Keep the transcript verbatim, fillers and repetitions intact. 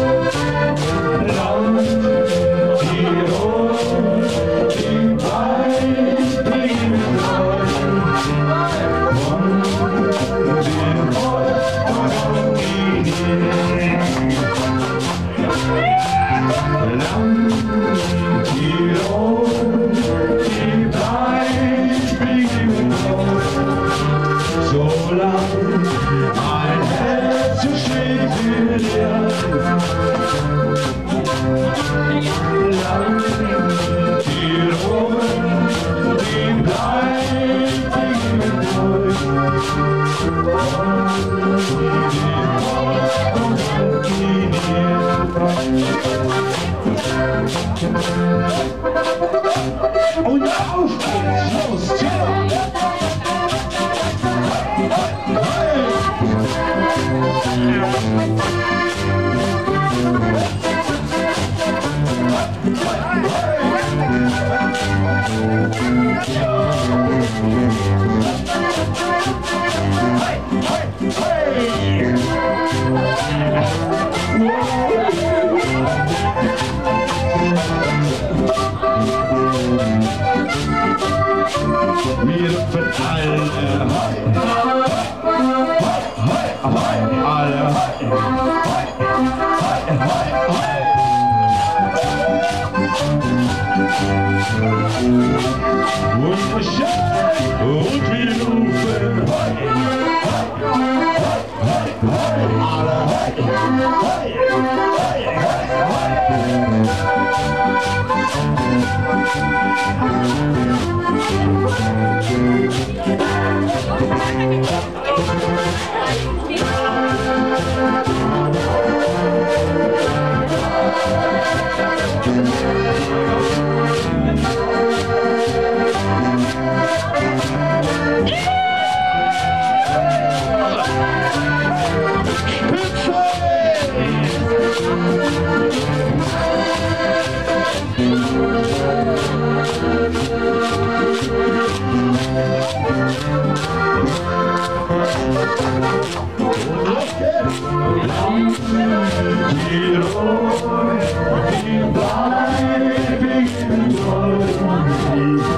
Und auf geht's, los, Tino! Wir rufen alle hoi, hoi, hoi, hoi, alle hoi, hoi, hoi, hoi, hoi. Wunderschön, und wir rufen hoi, hoi, hoi, hoi, hoi, alle hoi, hoi, hoi, hoi, hoi. Die bleiben treu.